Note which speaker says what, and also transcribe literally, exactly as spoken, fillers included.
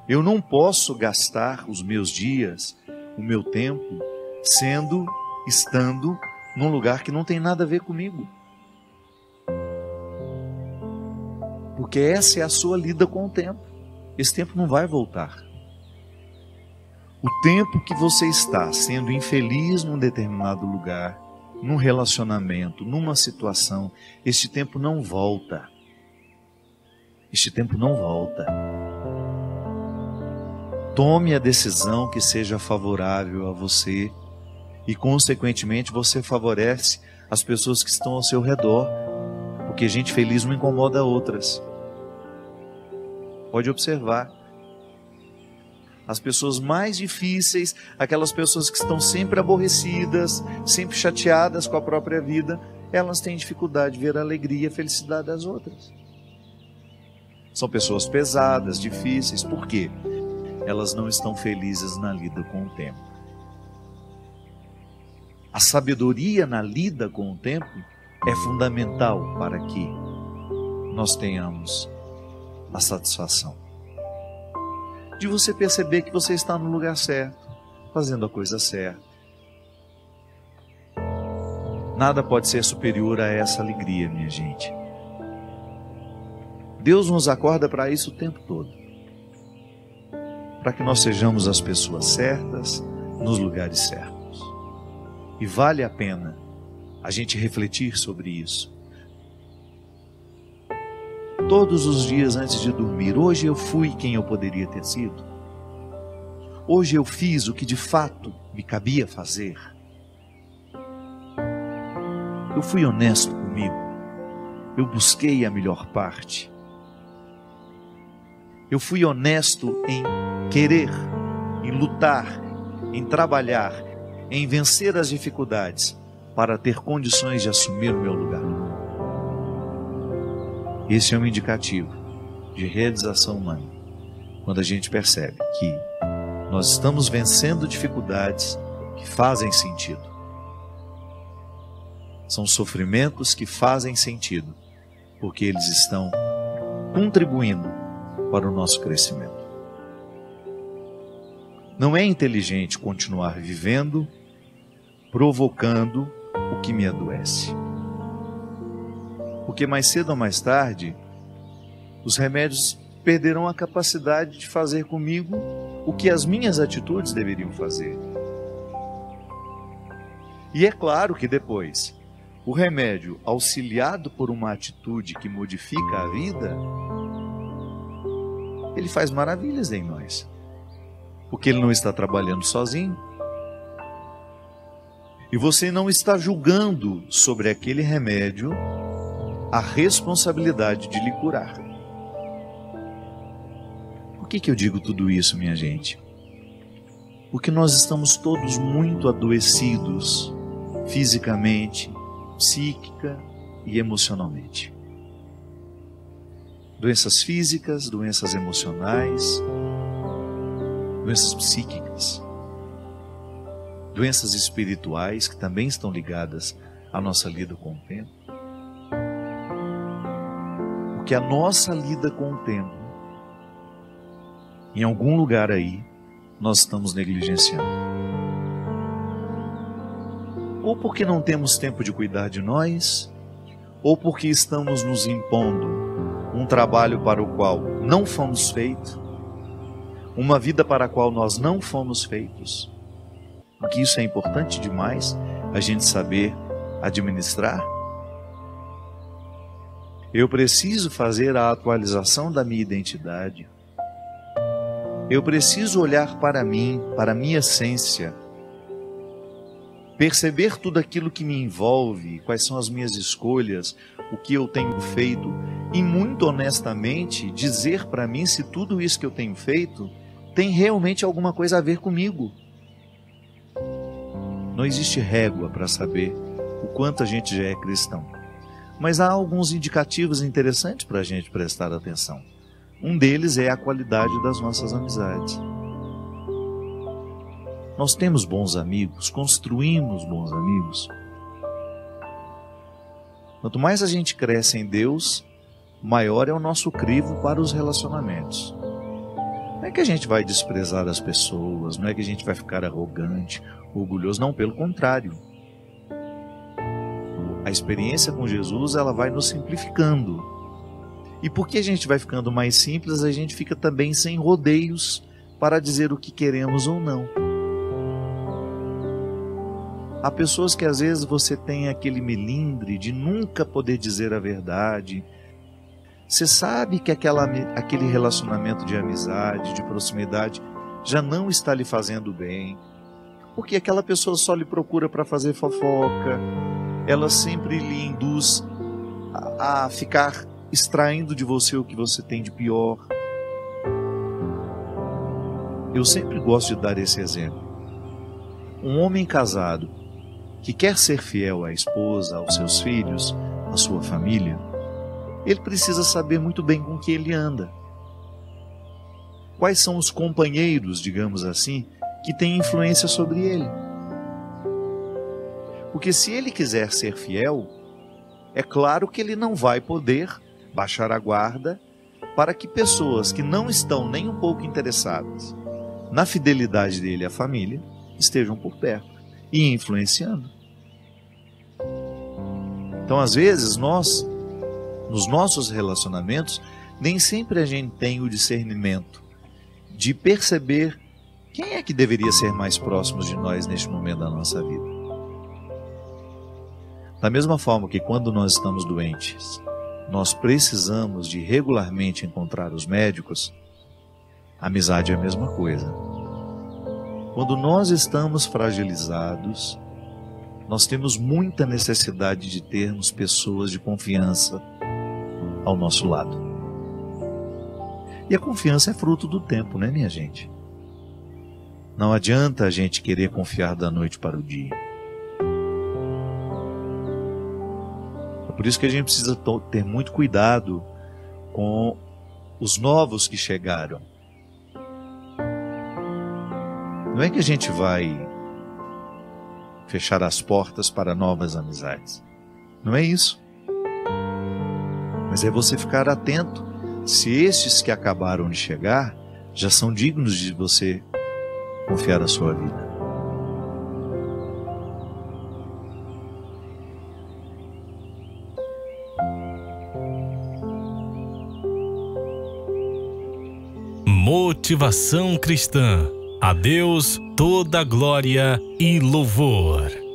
Speaker 1: Eu não posso gastar os meus dias, o meu tempo, sendo, estando num lugar que não tem nada a ver comigo. Porque essa é a sua lida com o tempo. Esse tempo não vai voltar. O tempo que você está sendo infeliz num determinado lugar, num relacionamento, numa situação, este tempo não volta. Este tempo não volta. Tome a decisão que seja favorável a você e, consequentemente, você favorece as pessoas que estão ao seu redor, porque gente feliz não incomoda outras. Pode observar. As pessoas mais difíceis, aquelas pessoas que estão sempre aborrecidas, sempre chateadas com a própria vida, elas têm dificuldade de ver a alegria e a felicidade das outras. São pessoas pesadas, difíceis. Por quê? Elas não estão felizes na lida com o tempo. A sabedoria na lida com o tempo é fundamental para que nós tenhamos a satisfação de você perceber que você está no lugar certo, fazendo a coisa certa. Nada pode ser superior a essa alegria, minha gente. Deus nos acorda para isso o tempo todo, para que nós sejamos as pessoas certas, nos lugares certos. E vale a pena a gente refletir sobre isso. Todos os dias antes de dormir, hoje eu fui quem eu poderia ter sido. Hoje eu fiz o que de fato me cabia fazer. Eu fui honesto comigo. Eu busquei a melhor parte. Eu fui honesto em querer, em lutar, em trabalhar, em vencer as dificuldades para ter condições de assumir o meu lugar. Esse é um indicativo de realização humana, quando a gente percebe que nós estamos vencendo dificuldades que fazem sentido. São sofrimentos que fazem sentido, porque eles estão contribuindo para o nosso crescimento. Não é inteligente continuar vivendo, provocando o que me adoece. Porque mais cedo ou mais tarde, os remédios perderão a capacidade de fazer comigo o que as minhas atitudes deveriam fazer. E é claro que depois, o remédio, auxiliado por uma atitude que modifica a vida, ele faz maravilhas em nós. Porque ele não está trabalhando sozinho. E você não está julgando sobre aquele remédio a responsabilidade de lhe curar. Por que que eu digo tudo isso, minha gente? Porque nós estamos todos muito adoecidos, fisicamente, psíquica e emocionalmente. Doenças físicas, doenças emocionais, doenças psíquicas, doenças espirituais que também estão ligadas à nossa lida com o tempo. Porque a nossa lida com o tempo, em algum lugar aí, nós estamos negligenciando. Ou porque não temos tempo de cuidar de nós, ou porque estamos nos impondo um trabalho para o qual não fomos feitos, uma vida para a qual nós não fomos feitos. Porque isso é importante demais, a gente saber administrar. Eu preciso fazer a atualização da minha identidade. Eu preciso olhar para mim, para a minha essência, perceber tudo aquilo que me envolve, quais são as minhas escolhas, o que eu tenho feito, e muito honestamente dizer para mim se tudo isso que eu tenho feito tem realmente alguma coisa a ver comigo. Não existe régua para saber o quanto a gente já é cristão. Mas há alguns indicativos interessantes para a gente prestar atenção. Um deles é a qualidade das nossas amizades. Nós temos bons amigos, construímos bons amigos. Quanto mais a gente cresce em Deus, maior é o nosso crivo para os relacionamentos. Não é que a gente vai desprezar as pessoas, não é que a gente vai ficar arrogante, orgulhoso, não, pelo contrário. A experiência com Jesus, ela vai nos simplificando. E porque a gente vai ficando mais simples, a gente fica também sem rodeios para dizer o que queremos ou não. Há pessoas que às vezes você tem aquele melindre de nunca poder dizer a verdade. Você sabe que aquela, aquele relacionamento de amizade, de proximidade, já não está lhe fazendo bem. Porque aquela pessoa só lhe procura para fazer fofoca. Ela sempre lhe induz a, a ficar extraindo de você o que você tem de pior. Eu sempre gosto de dar esse exemplo. Um homem casado que quer ser fiel à esposa, aos seus filhos, à sua família, ele precisa saber muito bem com que ele anda. Quais são os companheiros, digamos assim, que têm influência sobre ele. Porque se ele quiser ser fiel, é claro que ele não vai poder baixar a guarda para que pessoas que não estão nem um pouco interessadas na fidelidade dele à família estejam por perto e influenciando. Então, às vezes, nós, nos nossos relacionamentos, nem sempre a gente tem o discernimento de perceber quem é que deveria ser mais próximo de nós neste momento da nossa vida. Da mesma forma que quando nós estamos doentes, nós precisamos de regularmente encontrar os médicos, a amizade é a mesma coisa. Quando nós estamos fragilizados, nós temos muita necessidade de termos pessoas de confiança ao nosso lado. E a confiança é fruto do tempo, né, minha gente? Não adianta a gente querer confiar da noite para o dia. É por isso que a gente precisa ter muito cuidado com os novos que chegaram. Não é que a gente vai fechar as portas para novas amizades. Não é isso. Mas é você ficar atento se estes que acabaram de chegar já são dignos de você confiar a sua vida.
Speaker 2: Motivação cristã. A Deus toda glória e louvor.